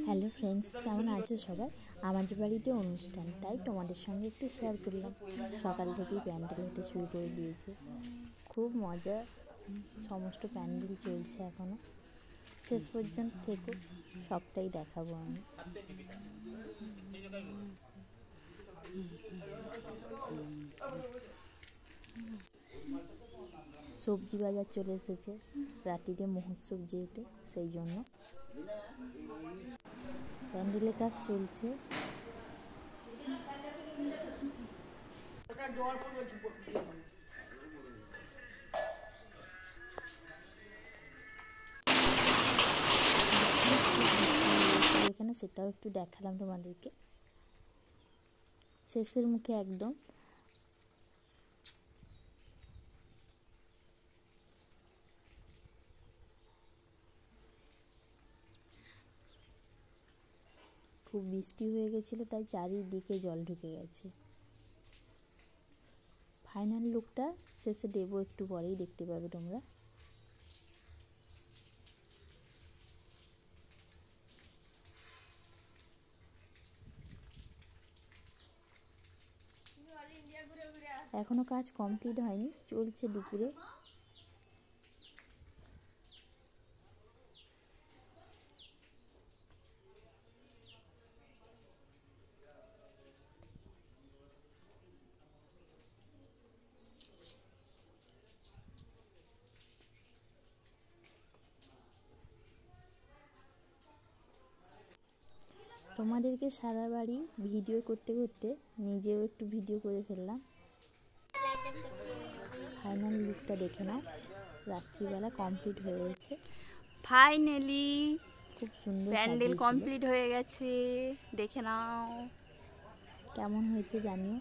Hello friends, কেমন আছো সবাই? আমাদের বাড়িতে অনুষ্ঠান, তাই তোমাদের সঙ্গে একটু শেয়ার করলাম। সকাল থেকেই প্যান্ডেল হেঁটে শুরু করে দিয়েছে, খুব মজা। সমস্ত প্যান্ডেল চলছে এখনও, শেষ পর্যন্ত থেকো, সবটাই দেখাবো আমি। সবজি বাজার চলে এসেছে, রাত্রিতে মহোৎসব যেহেতু, সেই জন্য প্যান্ডেলের কাজ চলছে। এখানে সেটাও একটু দেখালাম তোমাদেরকে। শেষের মুখে একদম খুব বৃষ্টি হয়ে গেছিলো, তাই চারিদিকে জল ঢুকে গেছে। ফাইনাল লুকটা শেষে দেবো, একটু পরেই দেখতে পাবে তোমরা। এখনো কাজ কমপ্লিট হয়নি, চলছে দুপুরে। তোমাদেরকে সারা বাড়ি ভিডিও করতে করতে নিজেও একটু ভিডিও করে ফেললাম। ফাইনাল লুকটা দেখে নাও, রাত্রিবেলা কমপ্লিট হয়ে গেছে। ফাইনালি খুব সুন্দর প্যান্ডেল কমপ্লিট হয়ে গেছে, দেখে নাও কেমন হয়েছে জানিও।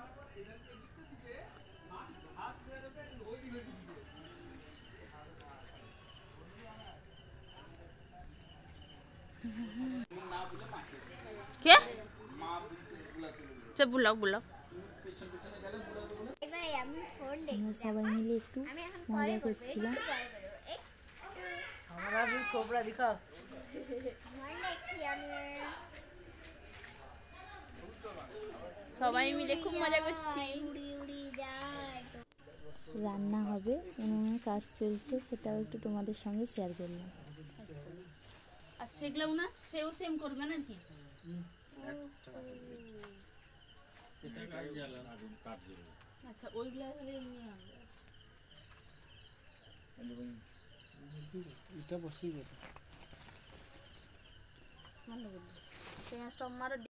কে সে বুলাও আমরা সবাই মিলে একটু মজা করছিলাম। সবাই মিলে খুব মজা করছি। রান্না হবে, উনুনে কাজ চলছে, সেটাও একটু তোমাদের সঙ্গে শেয়ার করলাম। আর সেগুলো না সেও সেম করবে নাকি? আচ্ছা, ওইগুলা হলে এটা বসিয়ে